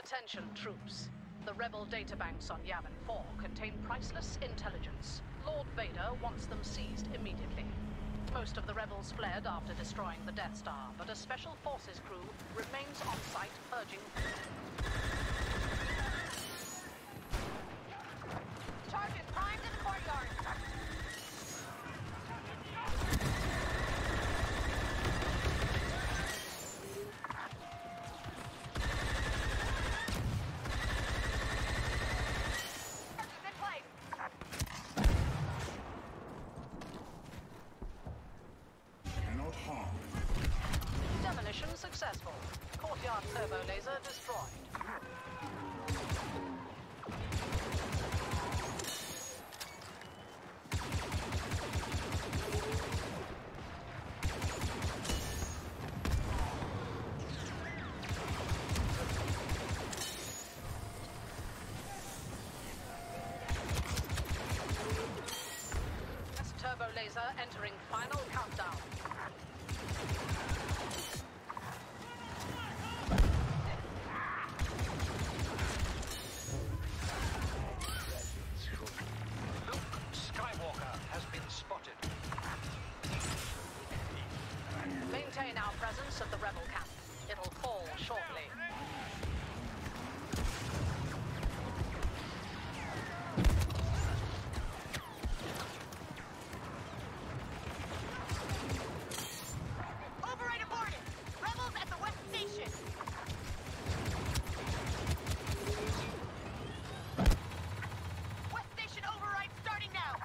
Attention, troops. The rebel databanks on Yavin 4 contain priceless intelligence. Lord Vader wants them seized immediately. Most of the rebels fled after destroying the Death Star, but a Special Forces crew remains on site urging... Charges primed in the courtyard! Demolition successful. Courtyard turbo laser destroyed. Turbo laser entering final countdown. Maintain our presence at the rebel camp. It'll fall shortly. Override aborted! Rebels at the West Station! West Station override starting now!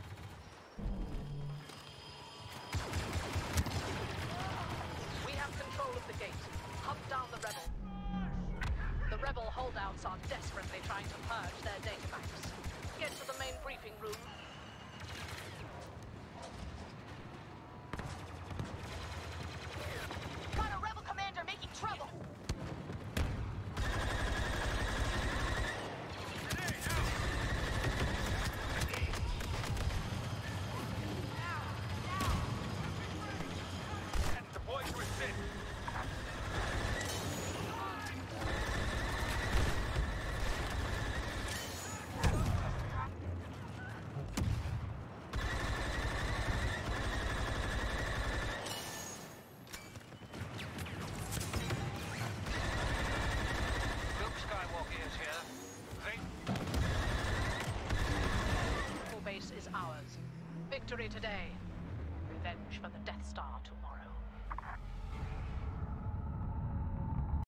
Control of the gate. Hunt down the rebel. The rebel holdouts are desperately trying to purge their databanks. Get to the main briefing room. Got a rebel commander making trouble! Base is ours. Victory today. Revenge for the